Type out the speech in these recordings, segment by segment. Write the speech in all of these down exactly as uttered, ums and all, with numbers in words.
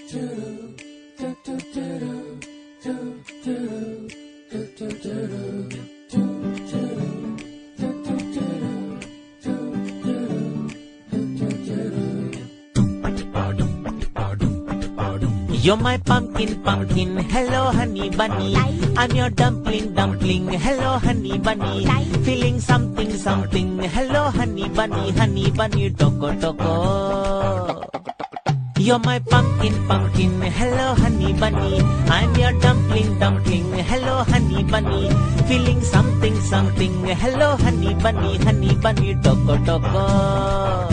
You're my pumpkin, pumpkin, hello honey bunny. I'm your dumpling, dumpling, hello honey bunny. Feeling something, something, hello honey bunny, honey bunny, toko toko. You're my pumpkin, pumpkin, hello honey bunny. I'm your dumpling, dumpling, hello honey bunny. Feeling something, something, hello honey bunny, honey bunny, toko toko.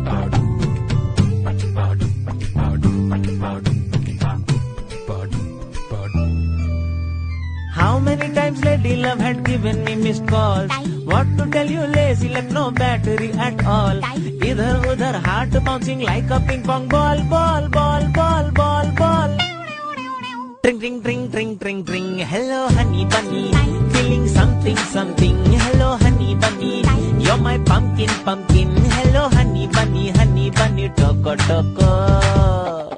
How many times Lady Love had given me missed calls? What to tell you, lazy left no battery at all. Idhar udhar heart bouncing like a ping pong ball, ball, ball, ball, ball, ball. Tring, tring, tring, tring, tring, tring. Hello honey bunny, feeling something, something. Hello honey bunny, you're my pumpkin, pumpkin. Hello honey bunny, honey bunny, toko toko.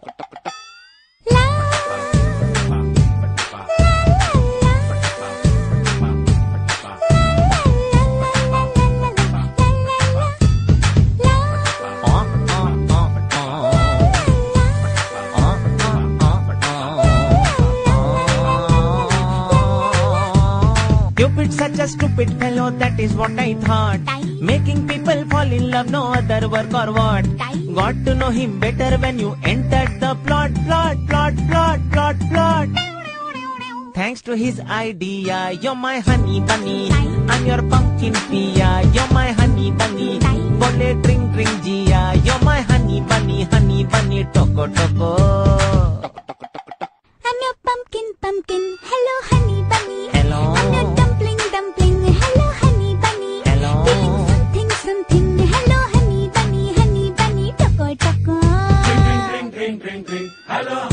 Cupid, such a stupid fellow, that is what I thought. Making people fall in love, no other work or what. Got to know him better when you entered the plot, plot, plot, plot, plot, plot. Thanks to his idea, you're my honey bunny. I'm your pumpkin pia, you're my honey bunny. Bole drink, drink, jia, you're my honey bunny, honey bunny, toko toko. I'm your pumpkin, pumpkin, hello honey bunny. Hello. I'm your dumpling, dumpling, hello honey bunny. Hello. Feeling something, something, hello honey bunny, honey bunny, toko toko. Ring, ring, ring, ring, ring, ring. Hello.